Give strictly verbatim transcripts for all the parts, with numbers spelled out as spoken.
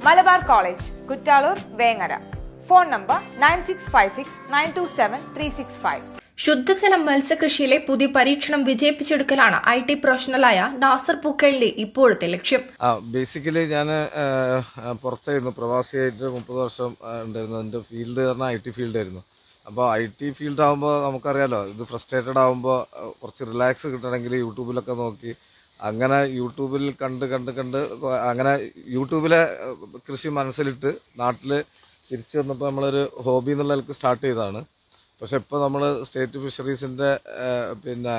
Malabar College, Kuttalur, Vengara. Phone number nine six five six nine two seven three six five. ശുദ്ധജല മത്സ്യകൃഷിയിലെ പുതിയ പരീക്ഷണം വിജയിപ്പിച്ചെടുക്കലാണ് I T പ്രൊഫഷണലായ നാസർ പൂക്കയിലിന്റെ ഇപ്പോഴത്തെ ലക്ഷ്യം. ബേസിക്കലി ഞാൻ പുറത്തായിരുന്നു, പ്രവാസിയായിട്ട് മുപ്പത് വർഷം ഉണ്ടായിരുന്നു. എൻ്റെ ഫീൽഡ് പറഞ്ഞാൽ ഐ ടി ഫീൽഡായിരുന്നു. അപ്പോൾ ഐ ടി ഫീൽഡ് ആകുമ്പോൾ നമുക്കറിയാലോ, ഇത് ഫ്രസ്ട്രേറ്റഡ് ആകുമ്പോൾ കുറച്ച് റിലാക്സ് കിട്ടണമെങ്കിൽ യൂട്യൂബിലൊക്കെ നോക്കി അങ്ങനെ യൂട്യൂബിൽ കണ്ട് കണ്ട് കണ്ട് അങ്ങനെ യൂട്യൂബിലെ കൃഷി മനസ്സിലിട്ട് നാട്ടിൽ തിരിച്ചു വന്നപ്പോൾ നമ്മളൊരു ഹോബി എന്നുള്ള നിലക്ക് സ്റ്റാർട്ട് ചെയ്തതാണ്. പക്ഷെ ഇപ്പോൾ നമ്മൾ സ്റ്റേറ്റ് ഫിഷറീസിൻ്റെ പിന്നെ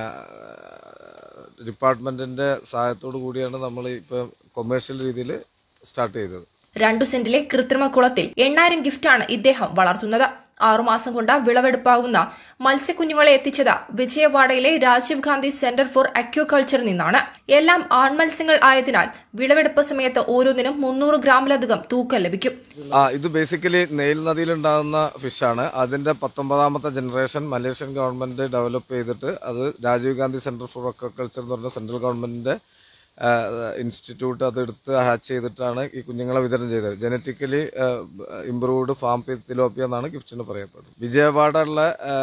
ഡിപ്പാർട്ട്മെൻറ്റിൻ്റെ സഹായത്തോടു കൂടിയാണ് നമ്മൾ ഇപ്പോൾ കൊമേഴ്ഷ്യൽ രീതിയിൽ സ്റ്റാർട്ട് ചെയ്തത്. രണ്ടു സെന്റിലെ കൃത്രിമ കുളത്തിൽ എണ്ണായിരം ഗിഫ്റ്റാണ് ഇദ്ദേഹം വളർത്തുന്നത്. ആറുമാസം കൊണ്ട് വിളവെടുപ്പാകുന്ന മത്സ്യക്കുഞ്ഞുങ്ങളെ എത്തിച്ചത് വിജയവാഡയിലെ രാജീവ് ഗാന്ധി സെന്റർ ഫോർ അക്വാകൾച്ചറിൽ നിന്നാണ്. എല്ലാം ആൺമത്സ്യങ്ങൾ ആയതിനാൽ വിളവെടുപ്പ് സമയത്ത് ഓരോന്നിനും മുന്നൂറ് ഗ്രാമിലധികം തൂക്കം ലഭിക്കും. ആ ഇത് ബേസിക്കലി നെയിൽ നദിയിലുണ്ടാകുന്ന ഫിഷാണ്. അതിന്റെ പത്തൊമ്പതാമത്തെ ജനറേഷൻ മലേഷ്യൻ ഗവൺമെന്റ് ഡെവലപ്പ് ചെയ്തിട്ട് അത് Rajiv Gandhi centre for aquaculture എന്ന് പറഞ്ഞ സെൻട്രൽ ഗവൺമെന്റിന്റെ ഇൻസ്റ്റിറ്റ്യൂട്ട് അതെടുത്ത് ഹാച്ച് ചെയ്തിട്ടാണ് ഈ കുഞ്ഞുങ്ങളെ വിതരണം ചെയ്തത്. ജനറ്റിക്കലി ഇംപ്രൂവ്ഡ് ഫാം തിലോപ്പിയ എന്നാണ് ഗിഫ്റ്റിന് പറയപ്പെടുന്നത്. വിജയവാഡയുള്ള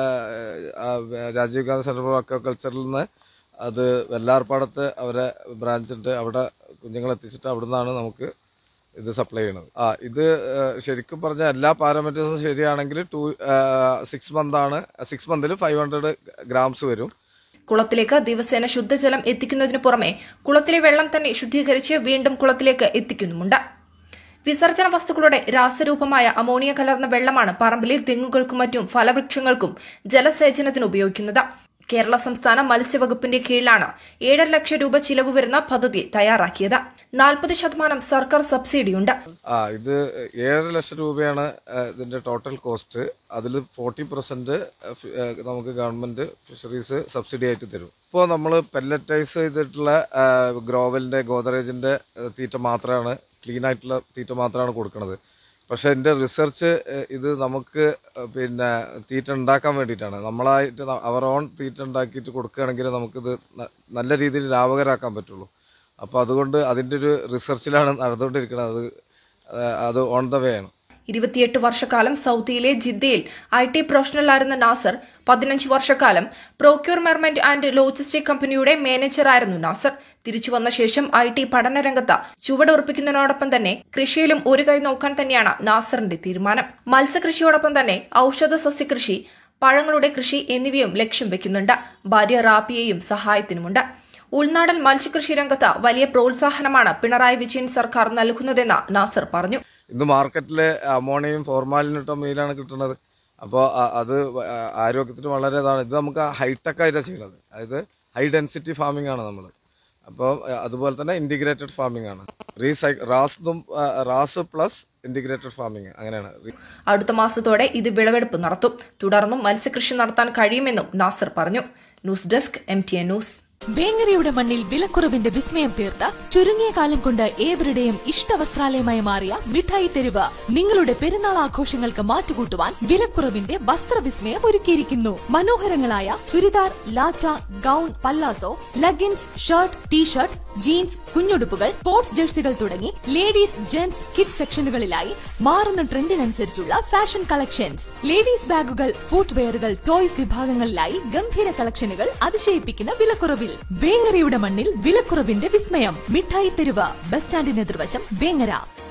രാജീവ് ഗാന്ധി സെന്റർ ഫോർ അക്വാകൾച്ചറിൽ നിന്ന് അത് വെള്ളാർപ്പാടത്ത് അവരെ ബ്രാഞ്ചുണ്ട്, അവിടെ കുഞ്ഞുങ്ങളെ എത്തിച്ചിട്ട് അവിടെ നിന്നാണ് നമുക്ക് ഇത് സപ്ലൈ ചെയ്യണത്. ആ ഇത് ശരിക്കും പറഞ്ഞാൽ എല്ലാ പാരാമീറ്റേഴ്സും ശരിയാണെങ്കിൽ ടു സിക്സ് മന്താണ് സിക്സ് മന്തിൽ ഫൈവ് ഹൺഡ്രഡ് ഗ്രാംസ് വരും. കുളത്തിലേക്ക് ദിവസേന ശുദ്ധജലം എത്തിക്കുന്നതിനു പുറമെ കുളത്തിലെ വെള്ളം തന്നെ ശുദ്ധീകരിച്ച് വീണ്ടും കുളത്തിലേക്ക് എത്തിക്കുന്നുമുണ്ട്. വിസർജന വസ്തുക്കളുടെ രാസരൂപമായ അമോണിയ കലർന്ന വെള്ളമാണ് പറമ്പിലെ തെങ്ങുകൾക്കും മറ്റും ഫലവൃക്ഷങ്ങൾക്കും ജലസേചനത്തിന് ഉപയോഗിക്കുന്നത്. കേരള സംസ്ഥാന മത്സ്യവകുപ്പിന്റെ കീഴിലാണ് ഏഴര ലക്ഷം രൂപ ചിലവ് വരുന്ന പദ്ധതി തയ്യാറാക്കിയത്. നാൽപ്പത് ശതമാനം സർക്കാർ സബ്സിഡിയുണ്ട്. ആ ഇത് ഏഴര ലക്ഷം രൂപയാണ് ഇതിന്റെ ടോട്ടൽ കോസ്റ്റ്. അതിൽ ഫോർട്ടി പെർസെന്റ് നമുക്ക് ഗവൺമെന്റ് ഫിഷറീസ് സബ്സിഡി ആയിട്ട് തരും. ഇപ്പോൾ നമ്മൾ പെല്ലറ്റൈസ് ചെയ്തിട്ടുള്ള ഗ്രോവലിന്റെ ഗോദറേജിന്റെ തീറ്റ മാത്രമാണ്, ക്ലീൻ ആയിട്ടുള്ള തീറ്റ മാത്രമാണ് കൊടുക്കുന്നത്. പക്ഷേ എൻ്റെ റിസർച്ച് ഇത് നമുക്ക് പിന്നെ തീറ്റ ഉണ്ടാക്കാൻ വേണ്ടിയിട്ടാണ്. നമ്മളായിട്ട് അവർ ഓൺ തീറ്റ ഉണ്ടാക്കിയിട്ട് കൊടുക്കുകയാണെങ്കിൽ നമുക്കിത് നല്ല രീതിയിൽ ലാഭകരമാക്കാൻ പറ്റുള്ളൂ. അപ്പോൾ അതുകൊണ്ട് അതിൻ്റെ ഒരു റിസർച്ചിലാണ് നടന്നുകൊണ്ടിരിക്കുന്നത്. അത് അത് ഓൺ ദ വേ ആണ്. ഇരുപത്തിയെട്ട് വർഷക്കാലം സൗദിയിലെ ജിദ്ദയിൽ ഐ ടി പ്രൊഫഷണലായിരുന്ന നാസർ പതിനഞ്ച് വർഷക്കാലം പ്രോക്യൂർമെന്റ് ആൻഡ് ലോജിസ്റ്റിക് കമ്പനിയുടെ മാനേജറായിരുന്നു. നാസർ തിരിച്ചു വന്ന ശേഷം ഐ ടി പഠനരംഗത്ത് ചുവടുറപ്പിക്കുന്നതിനോടൊപ്പം തന്നെ കൃഷിയിലും ഒരു കൈ നോക്കാൻ തന്നെയാണ് നാസറിന്റെ തീരുമാനം. മത്സ്യകൃഷിയോടൊപ്പം തന്നെ ഔഷധ സസ്യകൃഷി, പഴങ്ങളുടെ കൃഷി എന്നിവയും ലക്ഷ്യം വെക്കുന്നുണ്ട്. ഭാര്യ റാപ്പിയെയും സഹായത്തിനുമുണ്ട്. ഉൾനാടൻ മത്സ്യകൃഷി രംഗത്ത് വലിയ പ്രോത്സാഹനമാണ് പിണറായി വിജയൻ സർക്കാർ നൽകുന്നതെന്ന് നാസർ പറഞ്ഞു. ഇന്ന് മാർക്കറ്റിലെ അമോണിയയും ഫോർമാലിനിട്ടോ മീലാണ് കിട്ടുന്നത്. അപ്പോൾ അത് ആരോഗ്യത്തിന് വളരെ ഇതാണ്. ഇത് നമുക്ക് ഹൈടെക് ആയിട്ടാണ് ചെയ്യുന്നത്. അതായത് ഹൈ ഡെൻസിറ്റി ഫാമിംഗ് ആണ് നമ്മൾ. അപ്പോൾ അതുപോലെ തന്നെ ഇൻറ്റിഗ്രേറ്റഡ് ഫാമിംഗ് ആണ്. റീസൈ റാസും റാസ് പ്ലസ് ഇൻറ്റിഗ്രേറ്റഡ് ഫാമിംഗ് അങ്ങനെയാണ്. അടുത്ത മാസത്തോടെ ഇത് വിളവെടുപ്പ് നടത്തും. തുടർന്നും മത്സ്യകൃഷി നടത്താൻ കഴിയുമെന്നും നാസർ പറഞ്ഞു. News desk M T N news. വേങ്ങരയുടെ മണ്ണിൽ വിലക്കുറവിന്റെ വിസ്മയം തീർത്ത ചുരുങ്ങിയ കാലം കൊണ്ട് ഏവരുടെയും ഇഷ്ടവസ്ത്രാലയമായി മാറിയ മിഠായി തെരുവ് നിങ്ങളുടെ പെരുന്നാൾ ആഘോഷങ്ങൾക്ക് മാറ്റുകൂട്ടുവാൻ വിലക്കുറവിന്റെ വസ്ത്രവിസ്മയം ഒരുക്കിയിരിക്കുന്നു. മനോഹരങ്ങളായ churidar, lacha, gown, palazzo, leggings, shirt, t shirt, jeans, കുഞ്ഞുടുപ്പുകൾ, സ്പോർട്സ് ജേഴ്സികൾ തുടങ്ങി ലേഡീസ്, ജെന്റ്സ്, കിഡ്സ് സെക്ഷനുകളിലായി മാറുന്ന ട്രെൻഡിനനുസരിച്ചുള്ള ഫാഷൻ കളക്ഷൻസ്. ലേഡീസ് ബാഗുകൾ, ഫുട്വെയറുകൾ, ടോയ്സ് വിഭാഗങ്ങളിലായി ഗംഭീര കളക്ഷനുകൾ അതിശയിപ്പിക്കുന്ന വിലക്കുറവിൽ. വേങ്ങരയുടെ മണ്ണിൽ വിലക്കുറവിന്റെ വിസ്മയം. മിഠായി തെരുവ്, ബസ് സ്റ്റാൻഡിന് എതിർവശം, വേങ്ങര.